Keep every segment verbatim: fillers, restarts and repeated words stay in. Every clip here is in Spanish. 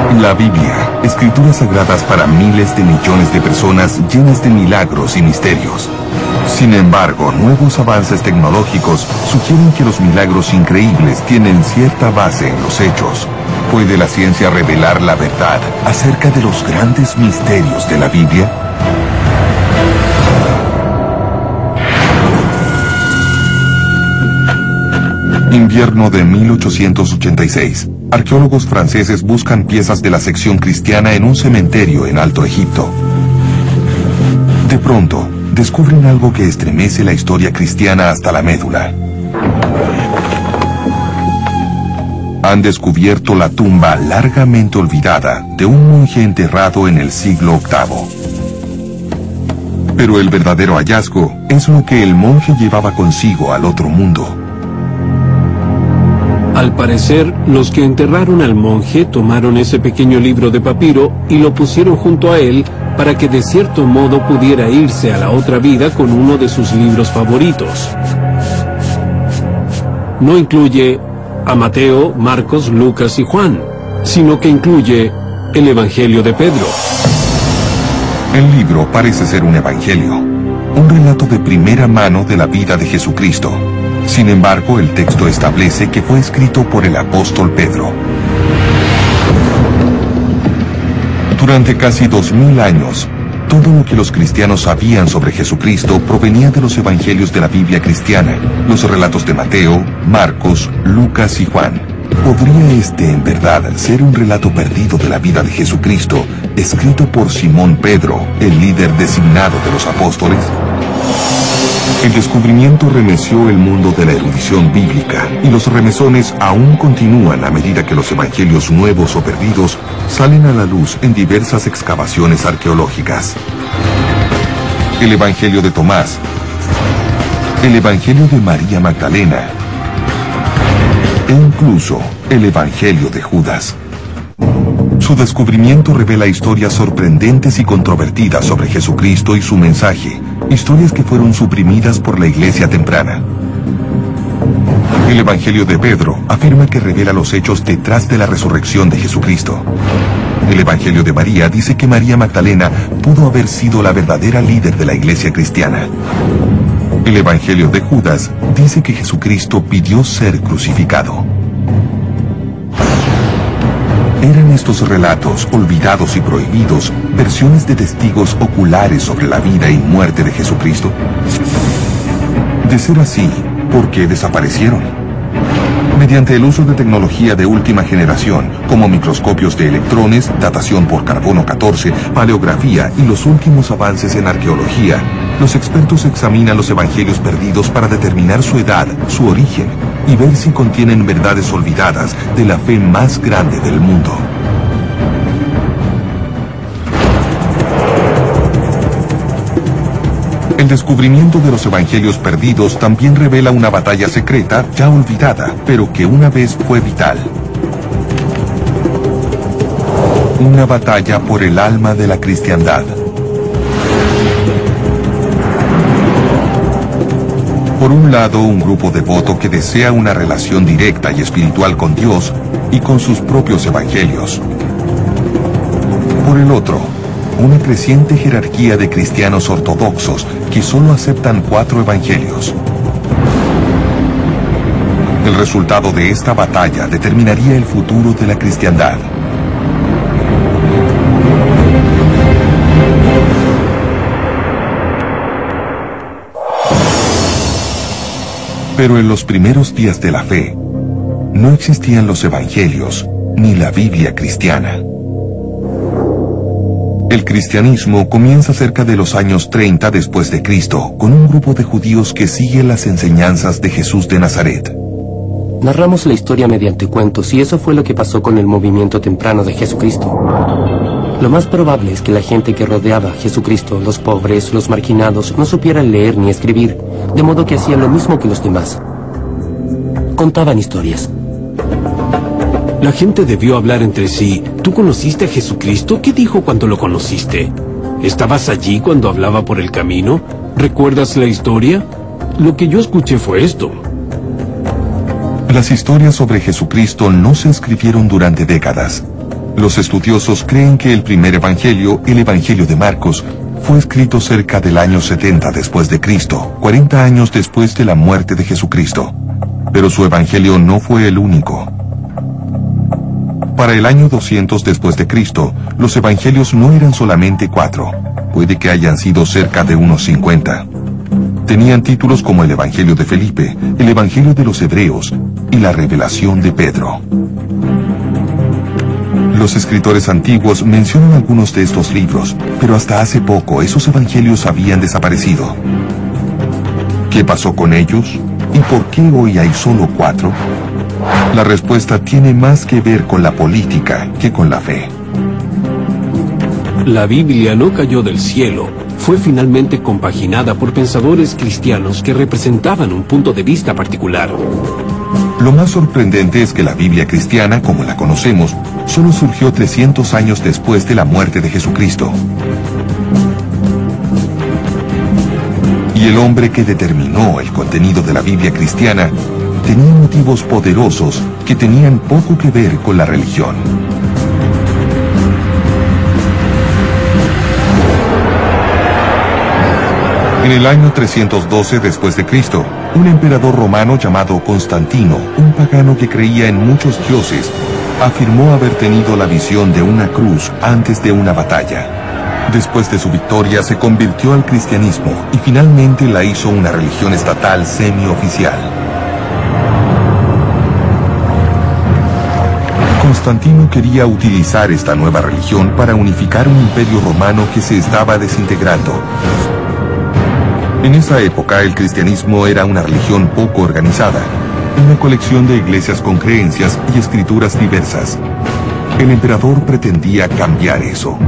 La Biblia, escrituras sagradas para miles de millones de personas llenas de milagros y misterios. Sin embargo, nuevos avances tecnológicos sugieren que los milagros increíbles tienen cierta base en los hechos. ¿Puede la ciencia revelar la verdad acerca de los grandes misterios de la Biblia? Invierno de mil ochocientos ochenta y seis. Arqueólogos franceses buscan piezas de la sección cristiana en un cementerio en Alto Egipto. De pronto, descubren algo que estremece la historia cristiana hasta la médula. Han descubierto la tumba largamente olvidada de un monje enterrado en el siglo octavo. Pero el verdadero hallazgo es lo que el monje llevaba consigo al otro mundo. Al parecer, los que enterraron al monje tomaron ese pequeño libro de papiro y lo pusieron junto a él para que de cierto modo pudiera irse a la otra vida con uno de sus libros favoritos. No incluye a Mateo, Marcos, Lucas y Juan, sino que incluye el Evangelio de Pedro. El libro parece ser un evangelio, un relato de primera mano de la vida de Jesucristo. Sin embargo, el texto establece que fue escrito por el apóstol Pedro. Durante casi dos mil años, todo lo que los cristianos sabían sobre Jesucristo provenía de los evangelios de la Biblia cristiana, los relatos de Mateo, Marcos, Lucas y Juan. ¿Podría este, en verdad, ser un relato perdido de la vida de Jesucristo, escrito por Simón Pedro, el líder designado de los apóstoles? El descubrimiento remeció el mundo de la erudición bíblica, y los remesones aún continúan a medida que los evangelios nuevos o perdidos salen a la luz en diversas excavaciones arqueológicas. El Evangelio de Tomás, el Evangelio de María Magdalena, e incluso el Evangelio de Judas. Su descubrimiento revela historias sorprendentes y controvertidas sobre Jesucristo y su mensaje, historias que fueron suprimidas por la iglesia temprana. El Evangelio de Pedro afirma que revela los hechos detrás de la resurrección de Jesucristo. El Evangelio de María dice que María Magdalena pudo haber sido la verdadera líder de la iglesia cristiana. El Evangelio de Judas dice que Jesucristo pidió ser crucificado. ¿Eran estos relatos, olvidados y prohibidos, versiones de testigos oculares sobre la vida y muerte de Jesucristo? De ser así, ¿por qué desaparecieron? Mediante el uso de tecnología de última generación, como microscopios de electrones, datación por carbono catorce, paleografía y los últimos avances en arqueología, los expertos examinan los evangelios perdidos para determinar su edad, su origen, y ver si contienen verdades olvidadas de la fe más grande del mundo. El descubrimiento de los evangelios perdidos también revela una batalla secreta ya olvidada, pero que una vez fue vital. Una batalla por el alma de la cristiandad. Por un lado, un grupo devoto que desea una relación directa y espiritual con Dios y con sus propios evangelios. Por el otro, una creciente jerarquía de cristianos ortodoxos que solo aceptan cuatro evangelios. El resultado de esta batalla determinaría el futuro de la cristiandad. Pero en los primeros días de la fe, no existían los evangelios ni la Biblia cristiana. El cristianismo comienza cerca de los años treinta después de Cristo, con un grupo de judíos que sigue las enseñanzas de Jesús de Nazaret. Narramos la historia mediante cuentos y eso fue lo que pasó con el movimiento temprano de Jesucristo. Lo más probable es que la gente que rodeaba a Jesucristo, los pobres, los marginados, no supieran leer ni escribir, de modo que hacían lo mismo que los demás. Contaban historias. La gente debió hablar entre sí. ¿Tú conociste a Jesucristo? ¿Qué dijo cuando lo conociste? ¿Estabas allí cuando hablaba por el camino? ¿Recuerdas la historia? Lo que yo escuché fue esto. Las historias sobre Jesucristo no se escribieron durante décadas. Los estudiosos creen que el primer evangelio, el Evangelio de Marcos, fue escrito cerca del año setenta después de Cristo, cuarenta años después de la muerte de Jesucristo. Pero su evangelio no fue el único. Para el año doscientos después de Cristo, los evangelios no eran solamente cuatro. Puede que hayan sido cerca de unos cincuenta. Tenían títulos como el Evangelio de Felipe, el Evangelio de los Hebreos y la Revelación de Pedro. Los escritores antiguos mencionan algunos de estos libros, pero hasta hace poco esos evangelios habían desaparecido. ¿Qué pasó con ellos? ¿Y por qué hoy hay solo cuatro? La respuesta tiene más que ver con la política que con la fe. La Biblia no cayó del cielo. Fue finalmente compaginada por pensadores cristianos que representaban un punto de vista particular. Lo más sorprendente es que la Biblia cristiana, como la conocemos, solo surgió trescientos años después de la muerte de Jesucristo. Y el hombre que determinó el contenido de la Biblia cristiana tenía motivos poderosos que tenían poco que ver con la religión. En el año trescientos doce después de Cristo, un emperador romano llamado Constantino, un pagano que creía en muchos dioses, afirmó haber tenido la visión de una cruz antes de una batalla. Después de su victoria se convirtió al cristianismo y finalmente la hizo una religión estatal semioficial. Constantino quería utilizar esta nueva religión para unificar un imperio romano que se estaba desintegrando. En esa época el cristianismo era una religión poco organizada, una colección de iglesias con creencias y escrituras diversas. El emperador pretendía cambiar eso.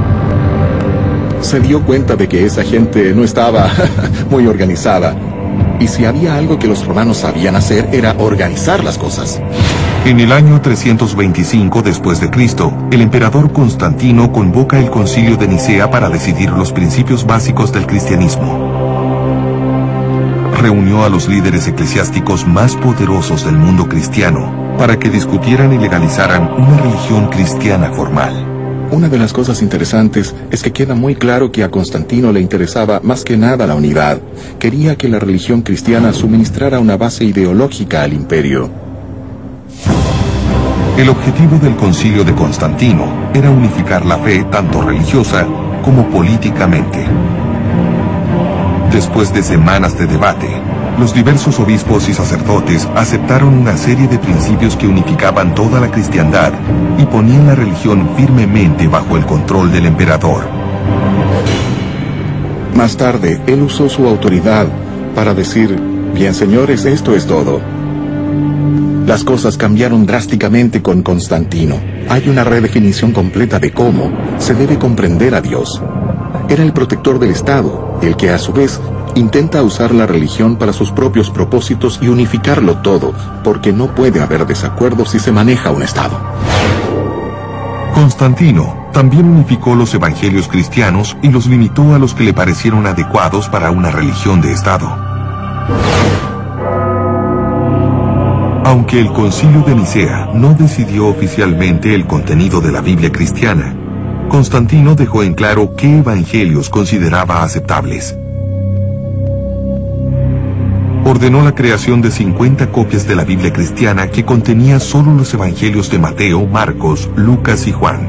Se dio cuenta de que esa gente no estaba muy organizada. Y si había algo que los romanos sabían hacer era organizar las cosas. En el año trescientos veinticinco después de Cristo, el emperador Constantino convoca el Concilio de Nicea para decidir los principios básicos del cristianismo. Reunió a los líderes eclesiásticos más poderosos del mundo cristiano para que discutieran y legalizaran una religión cristiana formal. Una de las cosas interesantes es que queda muy claro que a Constantino le interesaba más que nada la unidad. Quería que la religión cristiana suministrara una base ideológica al imperio. El objetivo del Concilio de Constantino era unificar la fe tanto religiosa como políticamente. Después de semanas de debate, los diversos obispos y sacerdotes aceptaron una serie de principios que unificaban toda la cristiandad y ponían la religión firmemente bajo el control del emperador. Más tarde, él usó su autoridad para decir, bien señores, esto es todo. Las cosas cambiaron drásticamente con Constantino. Hay una redefinición completa de cómo se debe comprender a Dios. Era el protector del Estado, el que a su vez intenta usar la religión para sus propios propósitos y unificarlo todo, porque no puede haber desacuerdos si se maneja un Estado. Constantino también unificó los evangelios cristianos y los limitó a los que le parecieron adecuados para una religión de Estado. Aunque el Concilio de Nicea no decidió oficialmente el contenido de la Biblia cristiana, Constantino dejó en claro qué evangelios consideraba aceptables. Ordenó la creación de cincuenta copias de la Biblia cristiana que contenía solo los evangelios de Mateo, Marcos, Lucas y Juan.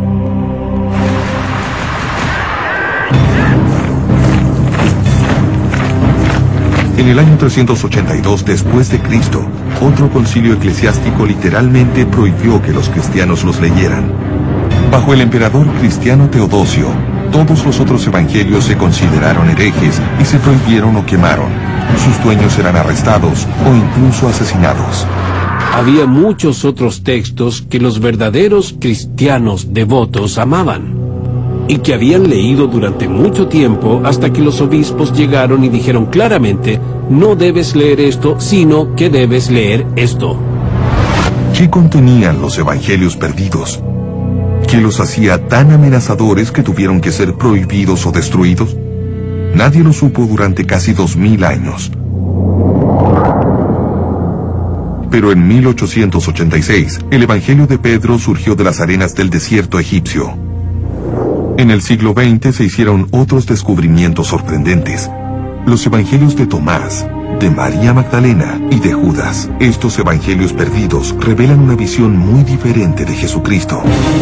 En el año trescientos ochenta y dos después de Cristo, otro concilio eclesiástico literalmente prohibió que los cristianos los leyeran. Bajo el emperador cristiano Teodosio, todos los otros evangelios se consideraron herejes y se prohibieron o quemaron. Sus dueños eran arrestados o incluso asesinados. Había muchos otros textos que los verdaderos cristianos devotos amaban y que habían leído durante mucho tiempo hasta que los obispos llegaron y dijeron claramente, no debes leer esto, sino que debes leer esto. ¿Qué contenían los evangelios perdidos? ¿Qué los hacía tan amenazadores que tuvieron que ser prohibidos o destruidos? Nadie lo supo durante casi dos mil años. Pero en mil ochocientos ochenta y seis, el Evangelio de Pedro surgió de las arenas del desierto egipcio. En el siglo veinte se hicieron otros descubrimientos sorprendentes. Los Evangelios de Tomás, de María Magdalena y de Judas. Estos Evangelios perdidos revelan una visión muy diferente de Jesucristo.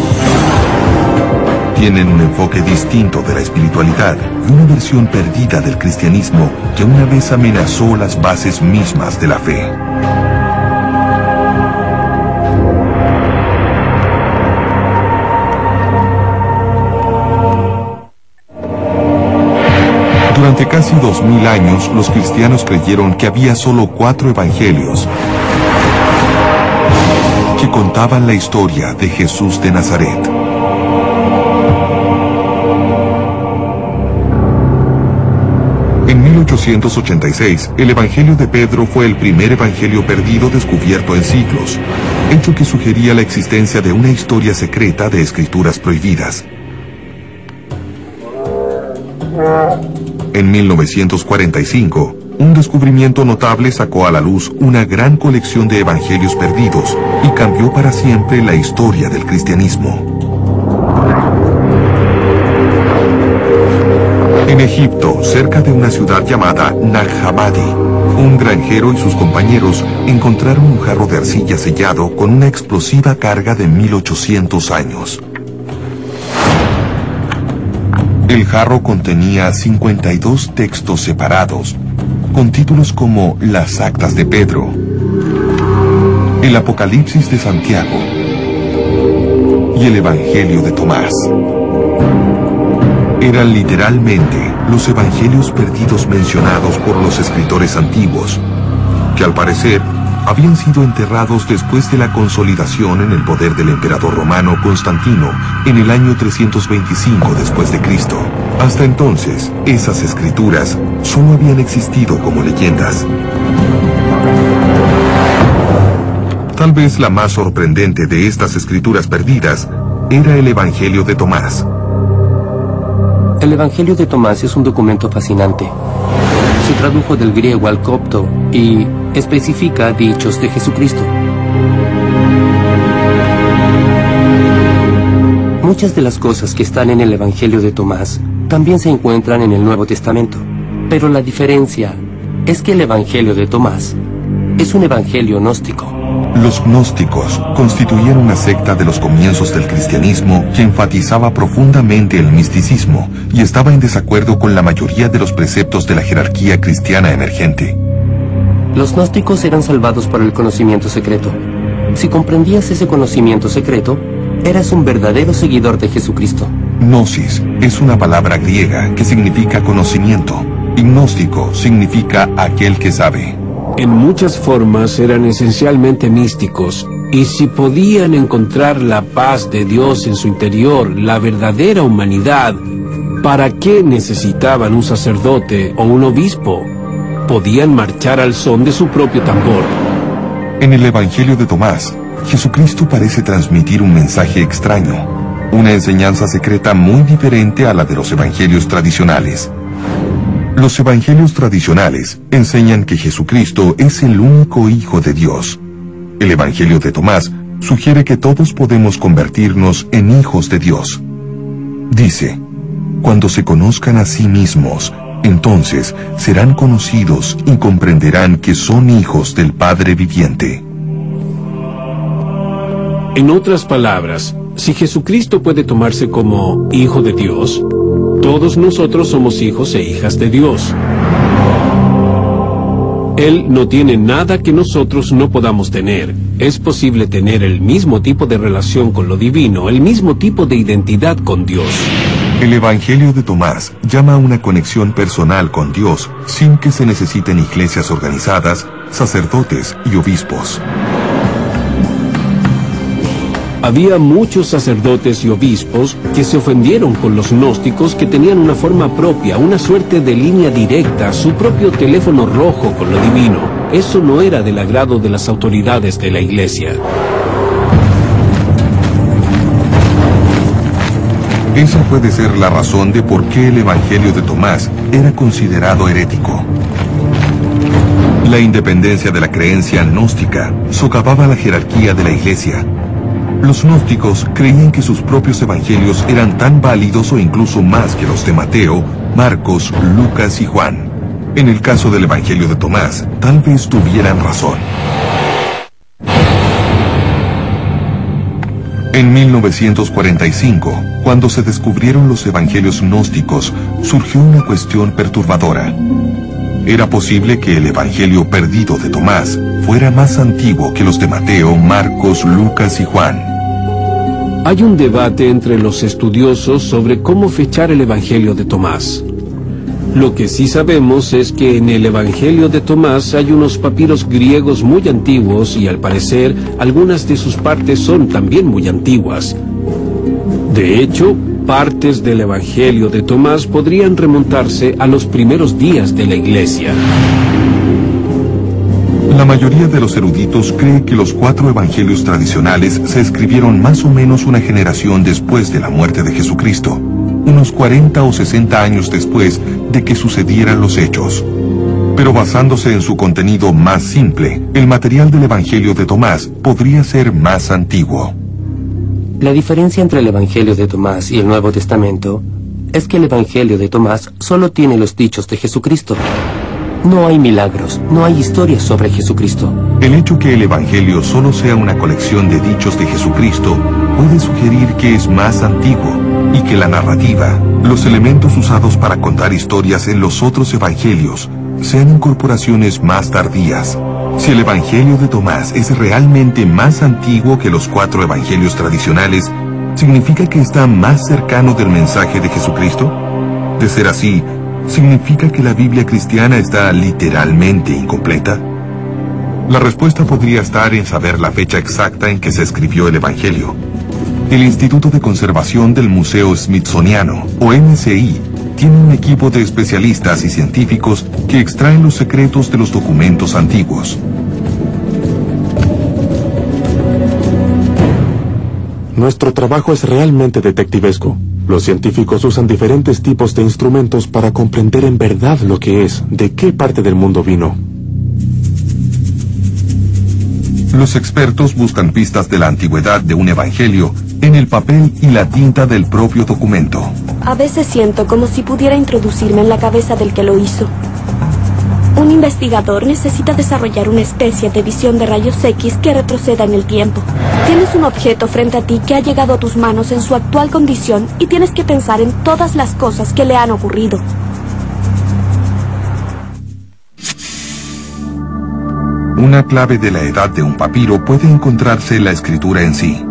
Tienen un enfoque distinto de la espiritualidad y una versión perdida del cristianismo que una vez amenazó las bases mismas de la fe. Durante casi dos mil años, los cristianos creyeron que había solo cuatro evangelios que contaban la historia de Jesús de Nazaret. En mil ochocientos ochenta y seis, el Evangelio de Pedro fue el primer evangelio perdido descubierto en siglos, hecho que sugería la existencia de una historia secreta de escrituras prohibidas. En mil novecientos cuarenta y cinco, un descubrimiento notable sacó a la luz una gran colección de evangelios perdidos y cambió para siempre la historia del cristianismo. En Egipto, cerca de una ciudad llamada Nag Hammadi, un granjero y sus compañeros encontraron un jarro de arcilla sellado con una explosiva carga de mil ochocientos años. El jarro contenía cincuenta y dos textos separados, con títulos como las Actas de Pedro, el Apocalipsis de Santiago y el Evangelio de Tomás. Eran literalmente los evangelios perdidos mencionados por los escritores antiguos, que al parecer habían sido enterrados después de la consolidación en el poder del emperador romano Constantino en el año trescientos veinticinco después de Cristo. Hasta entonces, esas escrituras solo habían existido como leyendas. Tal vez la más sorprendente de estas escrituras perdidas era el Evangelio de Tomás. El Evangelio de Tomás es un documento fascinante. Se tradujo del griego al copto y especifica dichos de Jesucristo. Muchas de las cosas que están en el Evangelio de Tomás también se encuentran en el Nuevo Testamento, pero la diferencia es que el Evangelio de Tomás es un evangelio gnóstico. Los gnósticos constituían una secta de los comienzos del cristianismo que enfatizaba profundamente el misticismo y estaba en desacuerdo con la mayoría de los preceptos de la jerarquía cristiana emergente. Los gnósticos eran salvados por el conocimiento secreto. Si comprendías ese conocimiento secreto, eras un verdadero seguidor de Jesucristo. Gnosis es una palabra griega que significa conocimiento, y gnóstico significa aquel que sabe. En muchas formas eran esencialmente místicos, y si podían encontrar la paz de Dios en su interior, la verdadera humanidad, ¿para qué necesitaban un sacerdote o un obispo? Podían marchar al son de su propio tambor. En el Evangelio de Tomás, Jesucristo parece transmitir un mensaje extraño, una enseñanza secreta muy diferente a la de los evangelios tradicionales. Los evangelios tradicionales enseñan que Jesucristo es el único Hijo de Dios. El Evangelio de Tomás sugiere que todos podemos convertirnos en hijos de Dios. Dice, cuando se conozcan a sí mismos, entonces serán conocidos y comprenderán que son hijos del Padre viviente. En otras palabras, si Jesucristo puede tomarse como Hijo de Dios, todos nosotros somos hijos e hijas de Dios. Él no tiene nada que nosotros no podamos tener. Es posible tener el mismo tipo de relación con lo divino, el mismo tipo de identidad con Dios. El Evangelio de Tomás llama a una conexión personal con Dios sin que se necesiten iglesias organizadas, sacerdotes y obispos. Había muchos sacerdotes y obispos que se ofendieron con los gnósticos que tenían una forma propia, una suerte de línea directa, su propio teléfono rojo con lo divino. Eso no era del agrado de las autoridades de la iglesia. Esa puede ser la razón de por qué el Evangelio de Tomás era considerado herético. La independencia de la creencia gnóstica socavaba la jerarquía de la Iglesia. Los gnósticos creían que sus propios evangelios eran tan válidos o incluso más que los de Mateo, Marcos, Lucas y Juan. En el caso del Evangelio de Tomás, tal vez tuvieran razón. En mil novecientos cuarenta y cinco, cuando se descubrieron los evangelios gnósticos, surgió una cuestión perturbadora. ¿Era posible que el evangelio perdido de Tomás fuera más antiguo que los de Mateo, Marcos, Lucas y Juan? Hay un debate entre los estudiosos sobre cómo fechar el evangelio de Tomás. Lo que sí sabemos es que en el Evangelio de Tomás hay unos papiros griegos muy antiguos y al parecer algunas de sus partes son también muy antiguas. De hecho, partes del Evangelio de Tomás podrían remontarse a los primeros días de la Iglesia. La mayoría de los eruditos cree que los cuatro evangelios tradicionales se escribieron más o menos una generación después de la muerte de Jesucristo, unos cuarenta o sesenta años después de que sucedieran los hechos. Pero basándose en su contenido más simple, el material del Evangelio de Tomás podría ser más antiguo. La diferencia entre el Evangelio de Tomás y el Nuevo Testamento es que el Evangelio de Tomás solo tiene los dichos de Jesucristo. No hay milagros, no hay historias sobre Jesucristo. El hecho que el Evangelio solo sea una colección de dichos de Jesucristo puede sugerir que es más antiguo y que la narrativa, los elementos usados para contar historias en los otros evangelios, sean incorporaciones más tardías. Si el Evangelio de Tomás es realmente más antiguo que los cuatro evangelios tradicionales, ¿significa que está más cercano del mensaje de Jesucristo? De ser así, ¿significa que la Biblia cristiana está literalmente incompleta? La respuesta podría estar en saber la fecha exacta en que se escribió el Evangelio. El Instituto de Conservación del Museo Smithsoniano, o M S I, tiene un equipo de especialistas y científicos que extraen los secretos de los documentos antiguos. Nuestro trabajo es realmente detectivesco. Los científicos usan diferentes tipos de instrumentos para comprender en verdad lo que es, de qué parte del mundo vino. Los expertos buscan pistas de la antigüedad de un evangelio en el papel y la tinta del propio documento. A veces siento como si pudiera introducirme en la cabeza del que lo hizo. Un investigador necesita desarrollar una especie de visión de rayos X que retroceda en el tiempo. Tienes un objeto frente a ti que ha llegado a tus manos en su actual condición y tienes que pensar en todas las cosas que le han ocurrido. Una clave de la edad de un papiro puede encontrarse en la escritura en sí.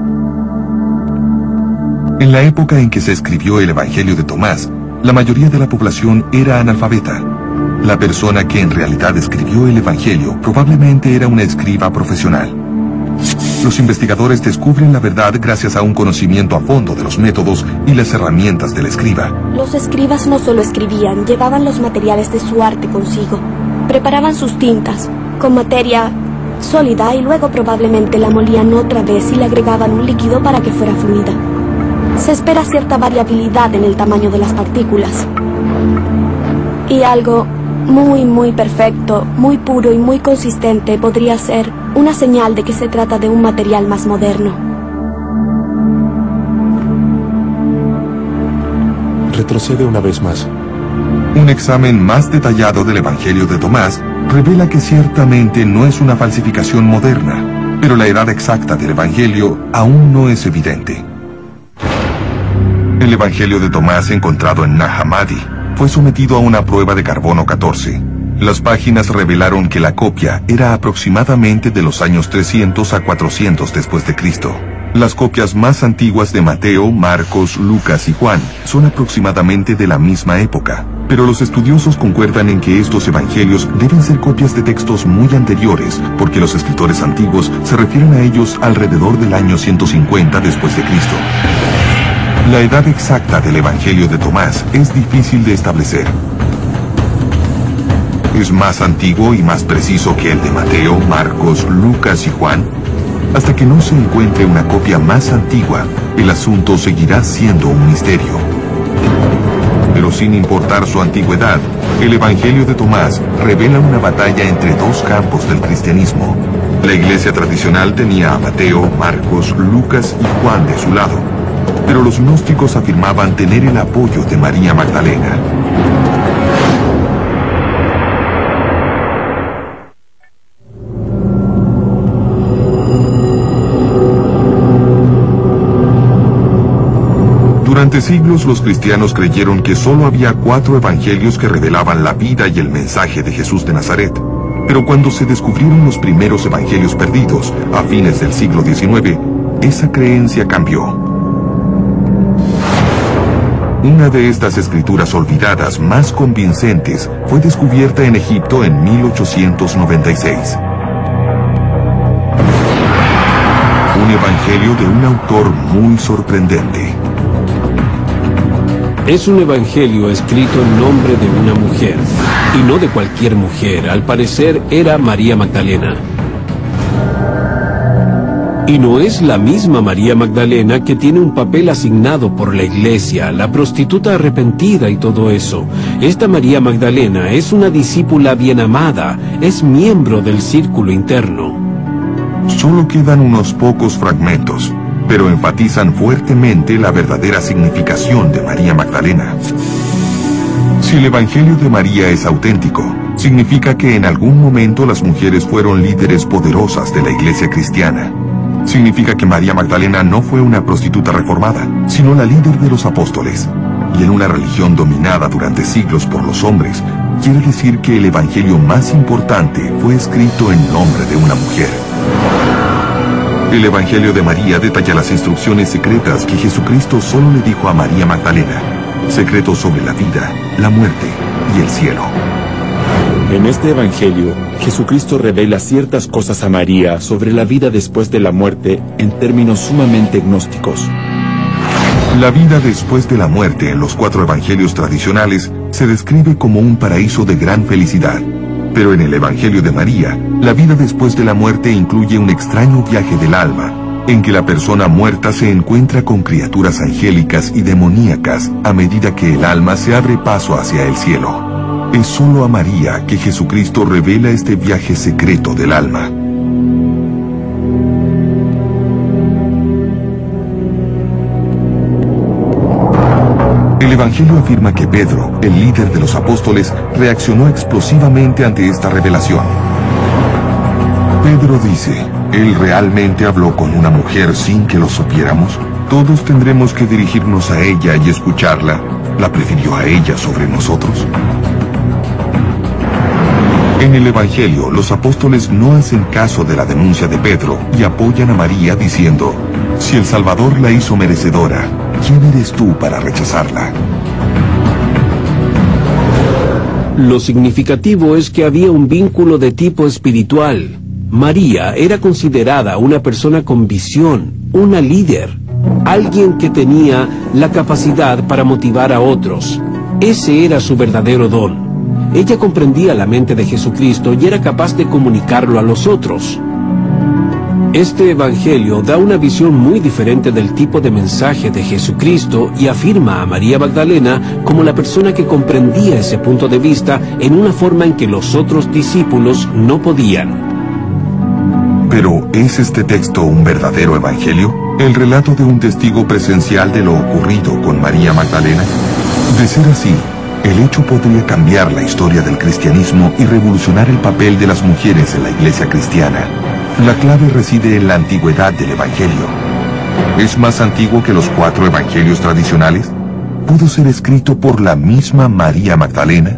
En la época en que se escribió el Evangelio de Tomás, la mayoría de la población era analfabeta. La persona que en realidad escribió el Evangelio probablemente era una escriba profesional. Los investigadores descubren la verdad gracias a un conocimiento a fondo de los métodos y las herramientas del escriba. Los escribas no solo escribían, llevaban los materiales de su arte consigo. Preparaban sus tintas con materia sólida y luego probablemente la molían otra vez y le agregaban un líquido para que fuera fluida. Se espera cierta variabilidad en el tamaño de las partículas. Y algo muy, muy perfecto, muy puro y muy consistente podría ser una señal de que se trata de un material más moderno. Retrocede una vez más. Un examen más detallado del Evangelio de Tomás revela que ciertamente no es una falsificación moderna, pero la edad exacta del Evangelio aún no es evidente. El Evangelio de Tomás encontrado en Nag Hammadi fue sometido a una prueba de carbono catorce. Las páginas revelaron que la copia era aproximadamente de los años trescientos a cuatrocientos después de Cristo. Las copias más antiguas de Mateo, Marcos, Lucas y Juan son aproximadamente de la misma época, pero los estudiosos concuerdan en que estos evangelios deben ser copias de textos muy anteriores, porque los escritores antiguos se refieren a ellos alrededor del año ciento cincuenta después de Cristo. La edad exacta del Evangelio de Tomás es difícil de establecer. ¿Es más antiguo y más preciso que el de Mateo, Marcos, Lucas y Juan? Hasta que no se encuentre una copia más antigua, el asunto seguirá siendo un misterio. Pero Pero sin importar su antigüedad, el Evangelio de Tomás revela una batalla entre dos campos del cristianismo. La iglesia tradicional tenía a Mateo, Marcos, Lucas y Juan de su lado, pero los gnósticos afirmaban tener el apoyo de María Magdalena. Durante siglos los cristianos creyeron que solo había cuatro evangelios que revelaban la vida y el mensaje de Jesús de Nazaret. Pero cuando se descubrieron los primeros evangelios perdidos, a fines del siglo diecinueve, esa creencia cambió. Una de estas escrituras olvidadas más convincentes fue descubierta en Egipto en mil ochocientos noventa y seis. Un evangelio de un autor muy sorprendente. Es un evangelio escrito en nombre de una mujer, y no de cualquier mujer. Al parecer era María Magdalena. Y no es la misma María Magdalena que tiene un papel asignado por la iglesia, la prostituta arrepentida y todo eso. Esta María Magdalena es una discípula bien amada, es miembro del círculo interno. Solo quedan unos pocos fragmentos, pero enfatizan fuertemente la verdadera significación de María Magdalena. Si el Evangelio de María es auténtico, significa que en algún momento las mujeres fueron líderes poderosas de la iglesia cristiana. Significa que María Magdalena no fue una prostituta reformada, sino la líder de los apóstoles. Y en una religión dominada durante siglos por los hombres, quiere decir que el Evangelio más importante fue escrito en nombre de una mujer. El Evangelio de María detalla las instrucciones secretas que Jesucristo solo le dijo a María Magdalena, secretos sobre la vida, la muerte y el cielo. En este Evangelio, Jesucristo revela ciertas cosas a María sobre la vida después de la muerte en términos sumamente gnósticos. La vida después de la muerte en los cuatro evangelios tradicionales se describe como un paraíso de gran felicidad. Pero en el Evangelio de María, la vida después de la muerte incluye un extraño viaje del alma, en que la persona muerta se encuentra con criaturas angélicas y demoníacas a medida que el alma se abre paso hacia el cielo. Es solo a María que Jesucristo revela este viaje secreto del alma. El Evangelio afirma que Pedro, el líder de los apóstoles, reaccionó explosivamente ante esta revelación. Pedro dice, ¿él realmente habló con una mujer sin que lo supiéramos? Todos tendremos que dirigirnos a ella y escucharla. ¿La prefirió a ella sobre nosotros? En el Evangelio, los apóstoles no hacen caso de la denuncia de Pedro y apoyan a María diciendo, si el Salvador la hizo merecedora, ¿quién eres tú para rechazarla? Lo significativo es que había un vínculo de tipo espiritual. María era considerada una persona con visión, una líder, alguien que tenía la capacidad para motivar a otros. Ese era su verdadero don. Ella comprendía la mente de Jesucristo y era capaz de comunicarlo a los otros. Este evangelio da una visión muy diferente del tipo de mensaje de Jesucristo y afirma a María Magdalena como la persona que comprendía ese punto de vista en una forma en que los otros discípulos no podían. Pero, ¿es este texto un verdadero evangelio? ¿El relato de un testigo presencial de lo ocurrido con María Magdalena? De ser así, el hecho podría cambiar la historia del cristianismo y revolucionar el papel de las mujeres en la iglesia cristiana. La clave reside en la antigüedad del Evangelio. ¿Es más antiguo que los cuatro evangelios tradicionales? ¿Pudo ser escrito por la misma María Magdalena?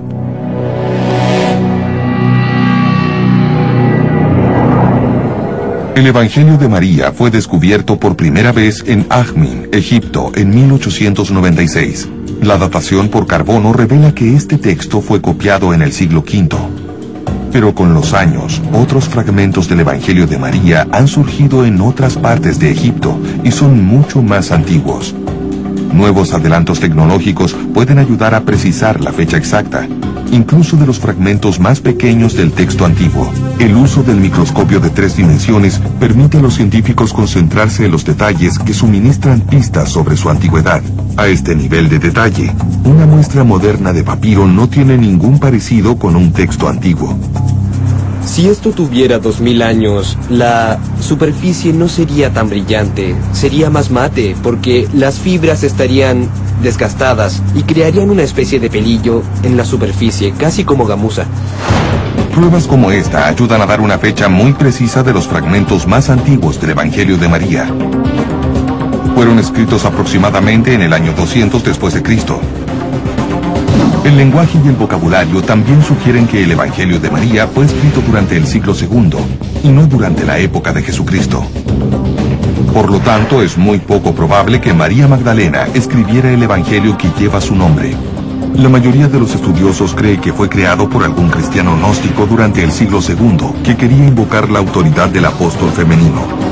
El Evangelio de María fue descubierto por primera vez en Ajmin, Egipto, en mil ochocientos noventa y seis. La datación por carbono revela que este texto fue copiado en el siglo quinto. Pero con los años, otros fragmentos del Evangelio de María han surgido en otras partes de Egipto y son mucho más antiguos. Nuevos adelantos tecnológicos pueden ayudar a precisar la fecha exacta, incluso de los fragmentos más pequeños del texto antiguo. El uso del microscopio de tres dimensiones permite a los científicos concentrarse en los detalles que suministran pistas sobre su antigüedad. A este nivel de detalle, una muestra moderna de papiro no tiene ningún parecido con un texto antiguo. Si esto tuviera dos mil años, la superficie no sería tan brillante, sería más mate, porque las fibras estarían desgastadas y crearían una especie de pelillo en la superficie, casi como gamuza. Pruebas como esta ayudan a dar una fecha muy precisa de los fragmentos más antiguos del Evangelio de María. Fueron escritos aproximadamente en el año doscientos después de Cristo. El lenguaje y el vocabulario también sugieren que el Evangelio de María fue escrito durante el siglo segundo y no durante la época de Jesucristo. Por lo tanto, es muy poco probable que María Magdalena escribiera el Evangelio que lleva su nombre. La mayoría de los estudiosos cree que fue creado por algún cristiano gnóstico durante el siglo segundo que quería invocar la autoridad del apóstol femenino.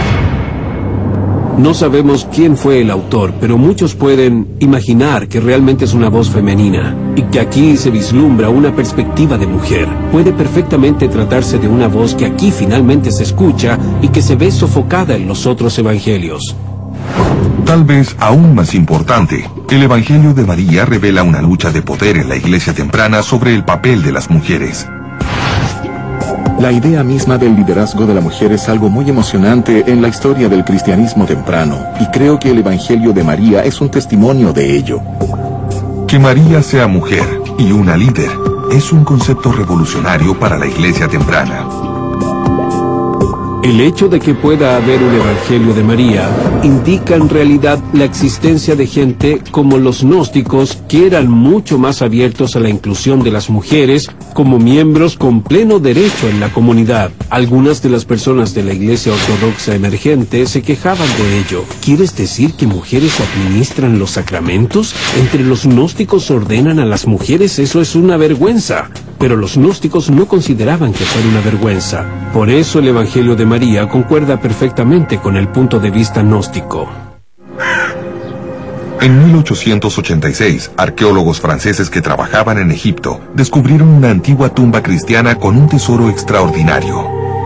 No sabemos quién fue el autor, pero muchos pueden imaginar que realmente es una voz femenina y que aquí se vislumbra una perspectiva de mujer. Puede perfectamente tratarse de una voz que aquí finalmente se escucha y que se ve sofocada en los otros evangelios. Tal vez aún más importante, el Evangelio de María revela una lucha de poder en la iglesia temprana sobre el papel de las mujeres. La idea misma del liderazgo de la mujer es algo muy emocionante en la historia del cristianismo temprano, y creo que el Evangelio de María es un testimonio de ello. Que María sea mujer y una líder es un concepto revolucionario para la iglesia temprana. El hecho de que pueda haber un Evangelio de María indica en realidad la existencia de gente como los gnósticos que eran mucho más abiertos a la inclusión de las mujeres como miembros con pleno derecho en la comunidad. Algunas de las personas de la Iglesia Ortodoxa emergente se quejaban de ello. ¿Quieres decir que mujeres administran los sacramentos? Entre los gnósticos ordenan a las mujeres, eso es una vergüenza. Pero los gnósticos no consideraban que fuera una vergüenza. Por eso el Evangelio de María concuerda perfectamente con el punto de vista gnóstico. En mil ochocientos ochenta y seis, arqueólogos franceses que trabajaban en Egipto descubrieron una antigua tumba cristiana con un tesoro extraordinario.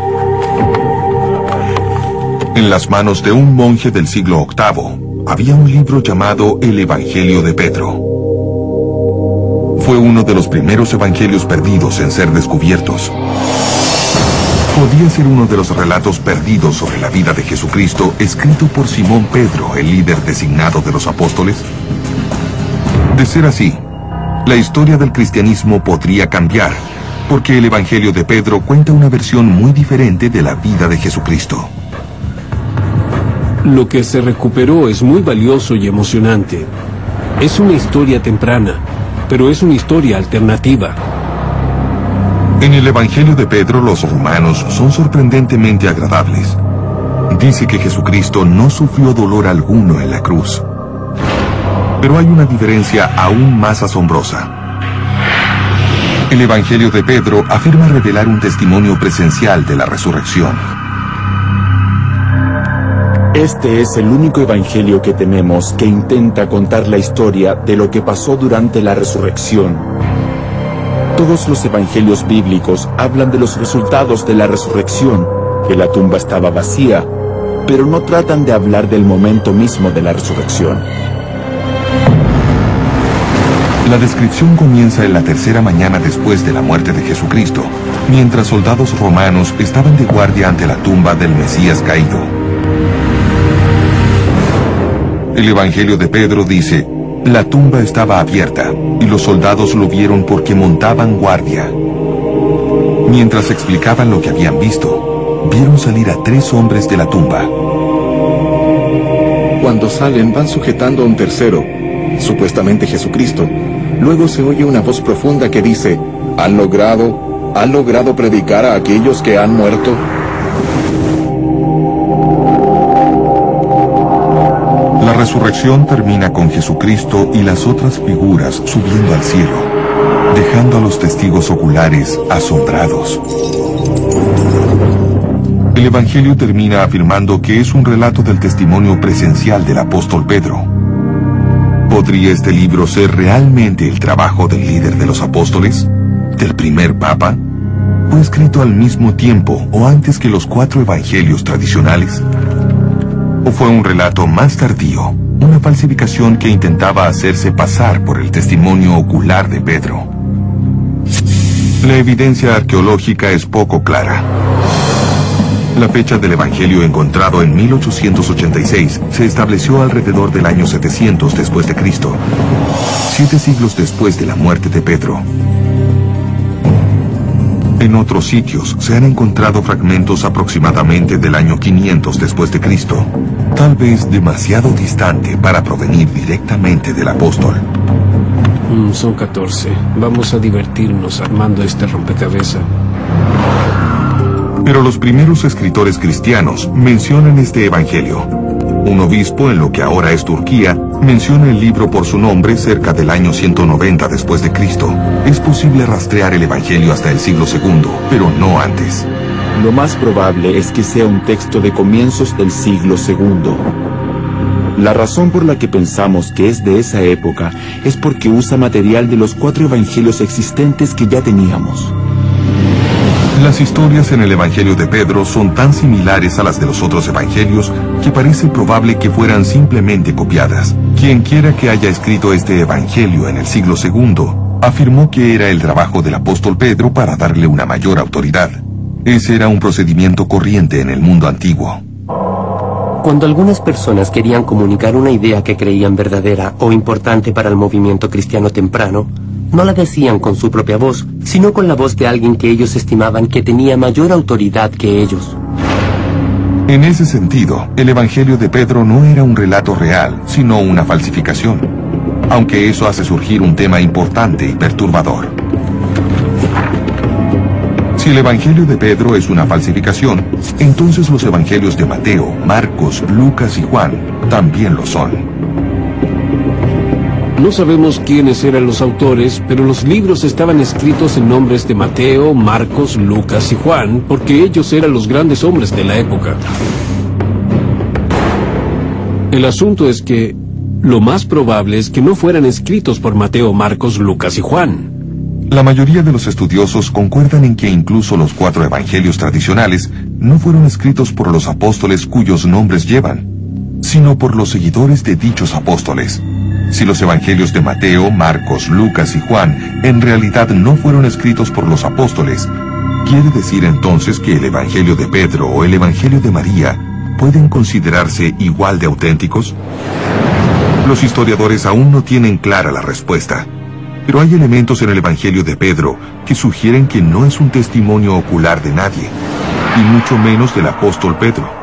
En las manos de un monje del siglo octavo, había un libro llamado El Evangelio de Pedro. Fue uno de los primeros evangelios perdidos en ser descubiertos. ¿Podía ser uno de los relatos perdidos sobre la vida de Jesucristo escrito por Simón Pedro, el líder designado de los apóstoles? De ser así, la historia del cristianismo podría cambiar, porque el Evangelio de Pedro cuenta una versión muy diferente de la vida de Jesucristo. Lo que se recuperó es muy valioso y emocionante. Es una historia temprana, pero es una historia alternativa. En el Evangelio de Pedro, los romanos son sorprendentemente agradables. Dice que Jesucristo no sufrió dolor alguno en la cruz. Pero hay una diferencia aún más asombrosa. El Evangelio de Pedro afirma revelar un testimonio presencial de la resurrección. Este es el único evangelio que tenemos que intenta contar la historia de lo que pasó durante la resurrección. Todos los evangelios bíblicos hablan de los resultados de la resurrección, que la tumba estaba vacía, pero no tratan de hablar del momento mismo de la resurrección. La descripción comienza en la tercera mañana después de la muerte de Jesucristo, mientras soldados romanos estaban de guardia ante la tumba del Mesías caído. El Evangelio de Pedro dice: la tumba estaba abierta, y los soldados lo vieron porque montaban guardia. Mientras explicaban lo que habían visto, vieron salir a tres hombres de la tumba. Cuando salen, van sujetando a un tercero, supuestamente Jesucristo. Luego se oye una voz profunda que dice: ¿Han logrado, han logrado predicar a aquellos que han muerto? La resurrección termina con Jesucristo y las otras figuras subiendo al cielo, dejando a los testigos oculares asombrados. El Evangelio termina afirmando que es un relato del testimonio presencial del apóstol Pedro. ¿Podría este libro ser realmente el trabajo del líder de los apóstoles? ¿Del primer papa? ¿Fue escrito al mismo tiempo o antes que los cuatro evangelios tradicionales? ¿O fue un relato más tardío, una falsificación que intentaba hacerse pasar por el testimonio ocular de Pedro? La evidencia arqueológica es poco clara. La fecha del Evangelio encontrado en mil ochocientos ochenta y seis se estableció alrededor del año setecientos después de Cristo, siete siglos después de la muerte de Pedro. En otros sitios se han encontrado fragmentos aproximadamente del año quinientos después de Cristo, tal vez demasiado distante para provenir directamente del apóstol. Mm, son catorce. Vamos a divertirnos armando este rompecabezas. Pero los primeros escritores cristianos mencionan este evangelio. Un obispo en lo que ahora es Turquía menciona el libro por su nombre cerca del año ciento noventa después de Cristo. Es posible rastrear el evangelio hasta el siglo segundo, pero no antes. Lo más probable es que sea un texto de comienzos del siglo segundo. La razón por la que pensamos que es de esa época es porque usa material de los cuatro evangelios existentes que ya teníamos. Las historias en el Evangelio de Pedro son tan similares a las de los otros evangelios que parece probable que fueran simplemente copiadas. Quien quiera que haya escrito este evangelio en el siglo segundo afirmó que era el trabajo del apóstol Pedro para darle una mayor autoridad. Ese era un procedimiento corriente en el mundo antiguo. Cuando algunas personas querían comunicar una idea que creían verdadera o importante para el movimiento cristiano temprano, no la decían con su propia voz, sino con la voz de alguien que ellos estimaban que tenía mayor autoridad que ellos. En ese sentido, el Evangelio de Pedro no era un relato real, sino una falsificación, aunque eso hace surgir un tema importante y perturbador. Si el Evangelio de Pedro es una falsificación, entonces los Evangelios de Mateo, Marcos, Lucas y Juan también lo son. No sabemos quiénes eran los autores, pero los libros estaban escritos en nombres de Mateo, Marcos, Lucas y Juan, porque ellos eran los grandes hombres de la época. El asunto es que lo más probable es que no fueran escritos por Mateo, Marcos, Lucas y Juan. La mayoría de los estudiosos concuerdan en que incluso los cuatro evangelios tradicionales no fueron escritos por los apóstoles cuyos nombres llevan, sino por los seguidores de dichos apóstoles. Si los evangelios de Mateo, Marcos, Lucas y Juan en realidad no fueron escritos por los apóstoles, ¿quiere decir entonces que el evangelio de Pedro o el evangelio de María pueden considerarse igual de auténticos? Los historiadores aún no tienen clara la respuesta, pero hay elementos en el evangelio de Pedro que sugieren que no es un testimonio ocular de nadie, y mucho menos del apóstol Pedro.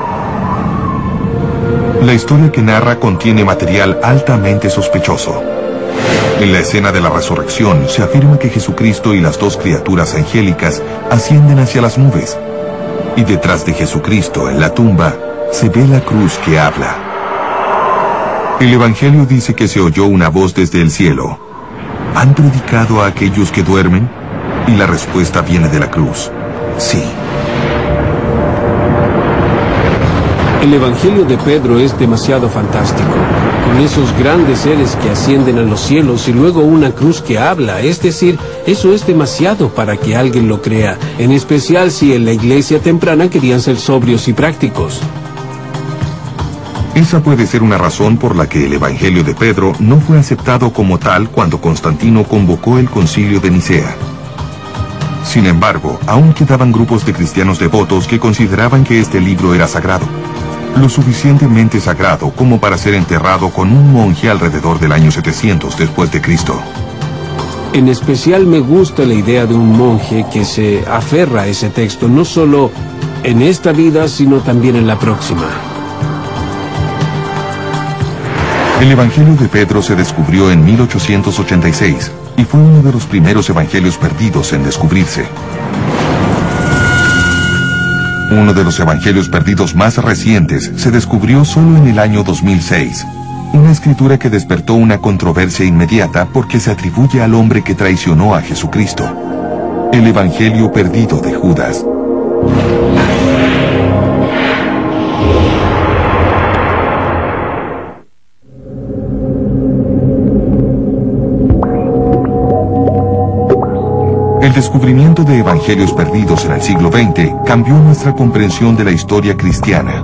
La historia que narra contiene material altamente sospechoso. En la escena de la resurrección se afirma que Jesucristo y las dos criaturas angélicas ascienden hacia las nubes, y detrás de Jesucristo en la tumba se ve la cruz que habla. El Evangelio dice que se oyó una voz desde el cielo: ¿han predicado a aquellos que duermen? Y la respuesta viene de la cruz: sí. El Evangelio de Pedro es demasiado fantástico, con esos grandes seres que ascienden a los cielos y luego una cruz que habla. Es decir, eso es demasiado para que alguien lo crea, en especial si en la iglesia temprana querían ser sobrios y prácticos. Esa puede ser una razón por la que el Evangelio de Pedro no fue aceptado como tal cuando Constantino convocó el Concilio de Nicea. Sin embargo, aún quedaban grupos de cristianos devotos que consideraban que este libro era sagrado, lo suficientemente sagrado como para ser enterrado con un monje alrededor del año setecientos después de Cristo. En especial me gusta la idea de un monje que se aferra a ese texto, no solo en esta vida, sino también en la próxima. El Evangelio de Pedro se descubrió en mil ochocientos ochenta y seis y fue uno de los primeros evangelios perdidos en descubrirse. Uno de los evangelios perdidos más recientes se descubrió solo en el año dos mil seis, una escritura que despertó una controversia inmediata porque se atribuye al hombre que traicionó a Jesucristo, el Evangelio perdido de Judas. El descubrimiento de evangelios perdidos en el siglo veinte cambió nuestra comprensión de la historia cristiana.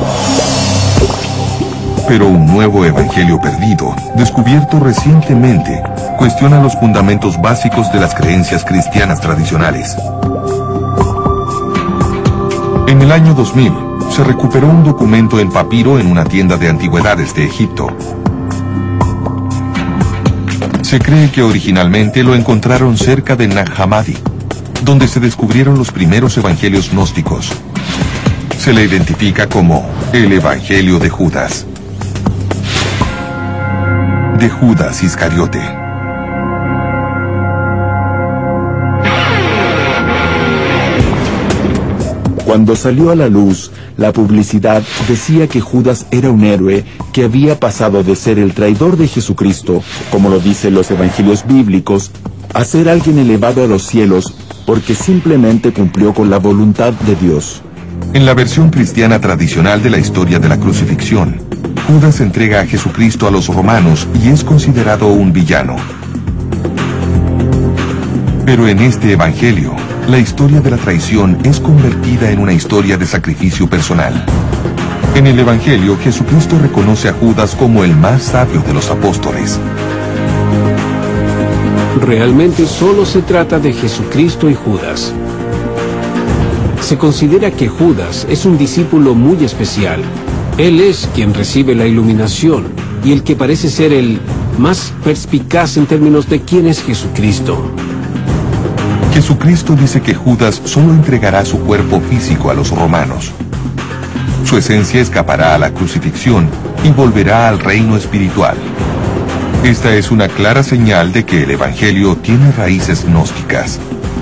Pero un nuevo evangelio perdido, descubierto recientemente, cuestiona los fundamentos básicos de las creencias cristianas tradicionales. En el año dos mil, se recuperó un documento en papiro en una tienda de antigüedades de Egipto. Se cree que originalmente lo encontraron cerca de Nag Hammadi, donde se descubrieron los primeros evangelios gnósticos. Se le identifica como el Evangelio de Judas. De Judas Iscariote. Cuando salió a la luz, la publicidad decía que Judas era un héroe que había pasado de ser el traidor de Jesucristo, como lo dicen los evangelios bíblicos, a ser alguien elevado a los cielos porque simplemente cumplió con la voluntad de Dios. En la versión cristiana tradicional de la historia de la crucifixión, Judas entrega a Jesucristo a los romanos y es considerado un villano. Pero en este evangelio, la historia de la traición es convertida en una historia de sacrificio personal. En el evangelio, Jesucristo reconoce a Judas como el más sabio de los apóstoles. Realmente solo se trata de Jesucristo y Judas. Se considera que Judas es un discípulo muy especial. Él es quien recibe la iluminación y el que parece ser el más perspicaz en términos de quién es Jesucristo. Jesucristo dice que Judas solo entregará su cuerpo físico a los romanos. Su esencia escapará a la crucifixión y volverá al reino espiritual. Esta es una clara señal de que el evangelio tiene raíces gnósticas.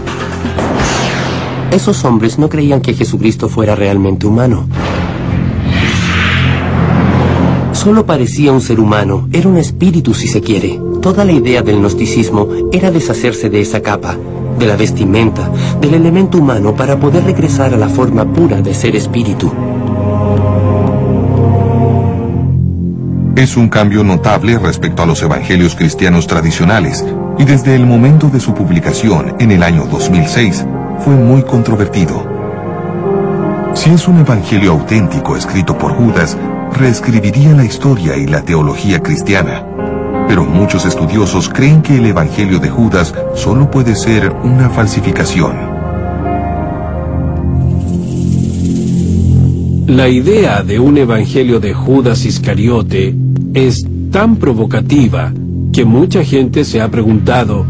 Esos hombres no creían que Jesucristo fuera realmente humano. Solo parecía un ser humano, era un espíritu si se quiere. Toda la idea del gnosticismo era deshacerse de esa capa, de la vestimenta, del elemento humano para poder regresar a la forma pura de ser espíritu. Es un cambio notable respecto a los evangelios cristianos tradicionales, y desde el momento de su publicación en el año dos mil seis, fue muy controvertido. Si es un evangelio auténtico escrito por Judas, reescribiría la historia y la teología cristiana. Pero muchos estudiosos creen que el evangelio de Judas solo puede ser una falsificación. La idea de un evangelio de Judas Iscariote es tan provocativa que mucha gente se ha preguntado,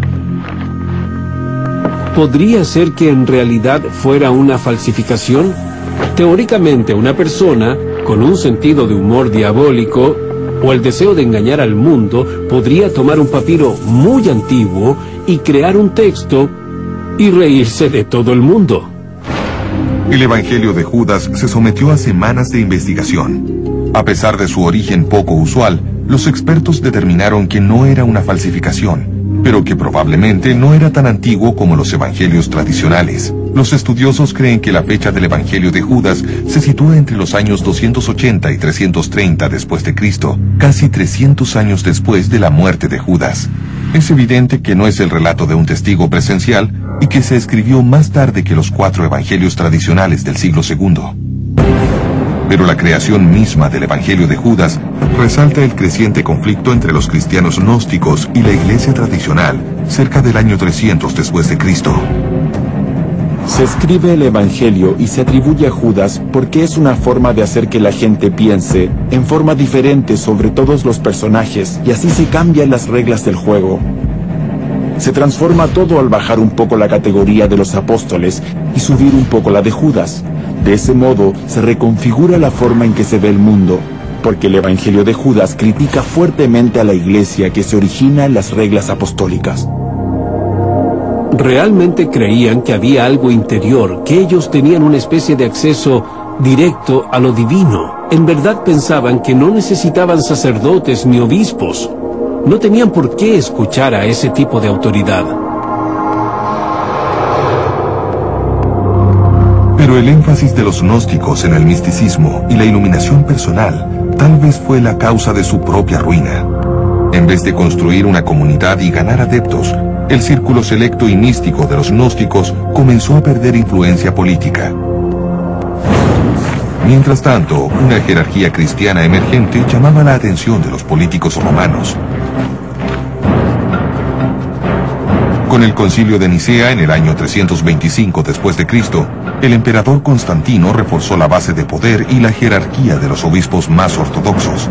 ¿podría ser que en realidad fuera una falsificación? Teóricamente, una persona con un sentido de humor diabólico o el deseo de engañar al mundo podría tomar un papiro muy antiguo y crear un texto y reírse de todo el mundo. El evangelio de Judas se sometió a semanas de investigación. A pesar de su origen poco usual, los expertos determinaron que no era una falsificación, pero que probablemente no era tan antiguo como los evangelios tradicionales. Los estudiosos creen que la fecha del evangelio de Judas se sitúa entre los años doscientos ochenta y trescientos treinta después de Cristo, casi trescientos años después de la muerte de Judas. Es evidente que no es el relato de un testigo presencial y que se escribió más tarde que los cuatro evangelios tradicionales del siglo segundo. Pero la creación misma del evangelio de Judas resalta el creciente conflicto entre los cristianos gnósticos y la iglesia tradicional cerca del año trescientos después de Cristo. Se escribe el evangelio y se atribuye a Judas porque es una forma de hacer que la gente piense en forma diferente sobre todos los personajes y así se cambian las reglas del juego. Se transforma todo al bajar un poco la categoría de los apóstoles y subir un poco la de Judas. De ese modo se reconfigura la forma en que se ve el mundo, porque el evangelio de Judas critica fuertemente a la iglesia que se origina en las reglas apostólicas. Realmente creían que había algo interior, que ellos tenían una especie de acceso directo a lo divino. En verdad pensaban que no necesitaban sacerdotes ni obispos. No tenían por qué escuchar a ese tipo de autoridad. Pero el énfasis de los gnósticos en el misticismo y la iluminación personal tal vez fue la causa de su propia ruina. En vez de construir una comunidad y ganar adeptos, el círculo selecto y místico de los gnósticos comenzó a perder influencia política. Mientras tanto, una jerarquía cristiana emergente llamaba la atención de los políticos romanos. Con el concilio de Nicea en el año trescientos veinticinco después de Cristo, el emperador Constantino reforzó la base de poder y la jerarquía de los obispos más ortodoxos.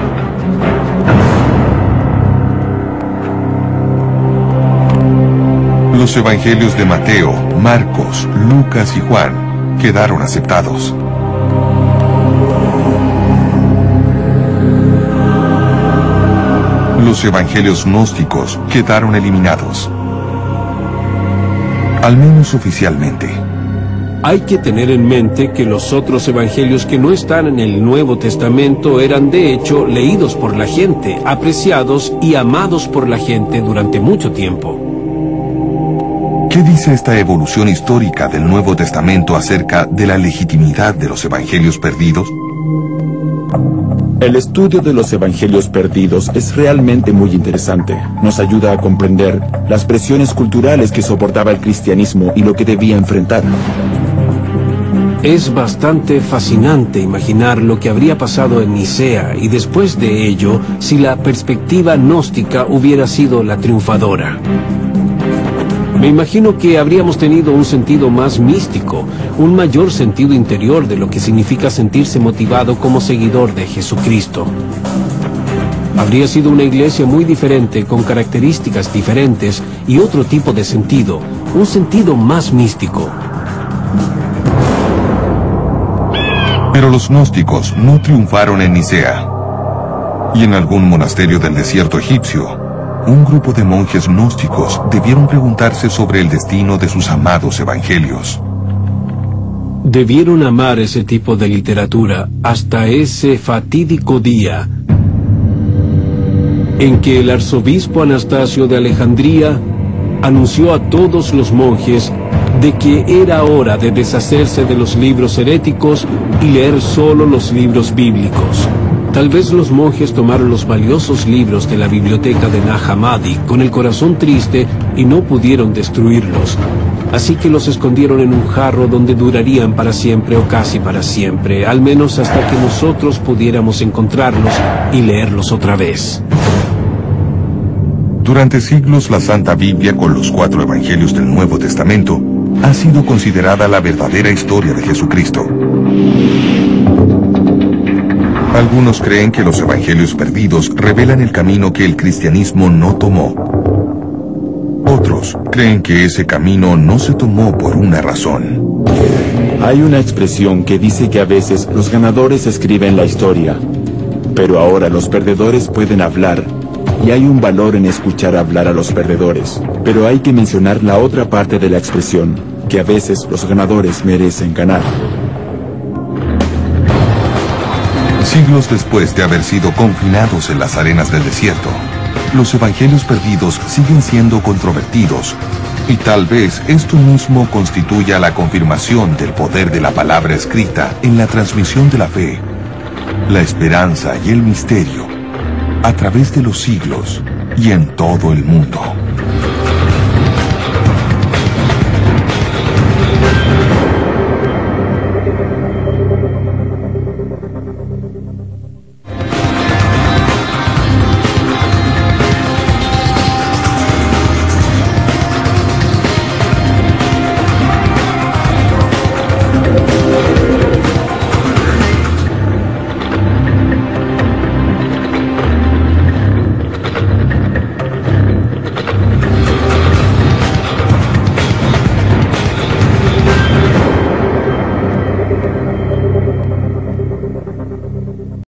Los evangelios de Mateo, Marcos, Lucas y Juan quedaron aceptados. Los evangelios gnósticos quedaron eliminados. Al menos oficialmente. Hay que tener en mente que los otros evangelios que no están en el Nuevo Testamento eran de hecho leídos por la gente, apreciados y amados por la gente durante mucho tiempo. ¿Qué dice esta evolución histórica del Nuevo Testamento acerca de la legitimidad de los evangelios perdidos? El estudio de los evangelios perdidos es realmente muy interesante. Nos ayuda a comprender las presiones culturales que soportaba el cristianismo y lo que debía enfrentar. Es bastante fascinante imaginar lo que habría pasado en Nicea y después de ello si la perspectiva gnóstica hubiera sido la triunfadora. Me imagino que habríamos tenido un sentido más místico, un mayor sentido interior de lo que significa sentirse motivado como seguidor de Jesucristo. Habría sido una iglesia muy diferente, con características diferentes y otro tipo de sentido, un sentido más místico. Pero los gnósticos no triunfaron en Nicea. Y en algún monasterio del desierto egipcio, un grupo de monjes gnósticos debieron preguntarse sobre el destino de sus amados evangelios. Debieron amar ese tipo de literatura hasta ese fatídico día en que el arzobispo Anastasio de Alejandría anunció a todos los monjes de que era hora de deshacerse de los libros heréticos y leer solo los libros bíblicos. Tal vez los monjes tomaron los valiosos libros de la biblioteca de Nag Hammadi con el corazón triste y no pudieron destruirlos. Así que los escondieron en un jarro donde durarían para siempre o casi para siempre, al menos hasta que nosotros pudiéramos encontrarlos y leerlos otra vez. Durante siglos, la Santa Biblia, con los cuatro evangelios del Nuevo Testamento, ha sido considerada la verdadera historia de Jesucristo. Algunos creen que los evangelios perdidos revelan el camino que el cristianismo no tomó. Otros creen que ese camino no se tomó por una razón. Hay una expresión que dice que a veces los ganadores escriben la historia, pero ahora los perdedores pueden hablar, y hay un valor en escuchar hablar a los perdedores. Pero hay que mencionar la otra parte de la expresión, que a veces los ganadores merecen ganar. Siglos después de haber sido confinados en las arenas del desierto, los evangelios perdidos siguen siendo controvertidos, y tal vez esto mismo constituya la confirmación del poder de la palabra escrita en la transmisión de la fe, la esperanza y el misterio a través de los siglos y en todo el mundo.